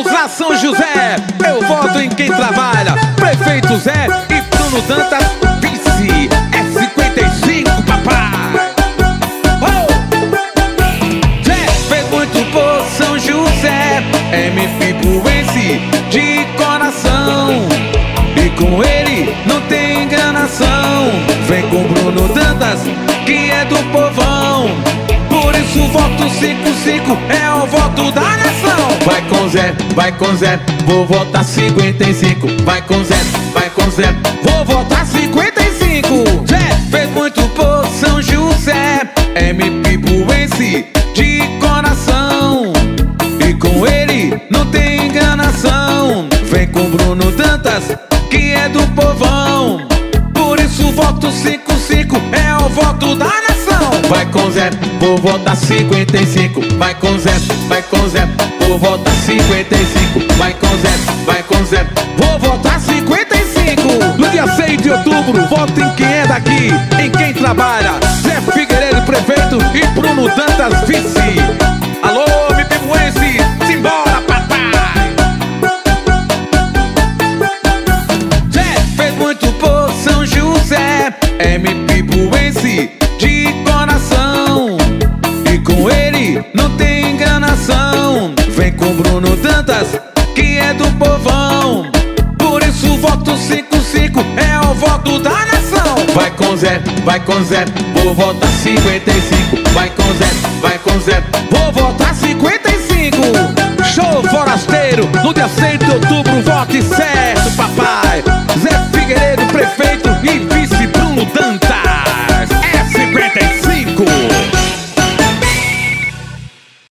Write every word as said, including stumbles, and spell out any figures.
Vamos lá, São José, eu voto em quem trabalha. Prefeito Zé e Bruno Dantas, vice. É cinquenta e cinco, papai. Oh! Zé fez muito por São José, M P Buense de coração. E com ele não tem enganação. Vem com Bruno Dantas, que é do povão. Por isso o voto cinco cinco é o voto da nação. Vai com Zé, vai com Zé, vou votar cinquenta e cinco. Vai com Zé, vai com Zé, vou votar cinquenta e cinco. Zé fez muito por São José, M P Buense de coração. E com ele não tem enganação. Vem com Bruno Dantas, que é do povão. Por isso o voto cinco cinco é o voto da nação. Vai com Zé, vou votar cinquenta e cinco. Vai com Zé, vai com Zé, vou votar cinquenta e cinco. Vai com Zé, vai com Zé, vou votar cinquenta e cinco. No dia seis de outubro, voto em quem é daqui, em quem trabalha. Zé Figueiredo, prefeito, e Bruno Dantas, vice. Alô, M P Buense, simbora, papai. Zé fez muito por São José, M P Buense de coração. E com ele não tem enganação. Vem com Bruno Dantas, que é do povão. Por isso o voto cinco cinco é o voto da nação. Vai com Zé, vai com Zé, vou votar cinquenta e cinco. Vai com Zé, vai com Zé, vou votar cinquenta e cinco. Show forasteiro, no dia seis de outubro, vote certo, papai.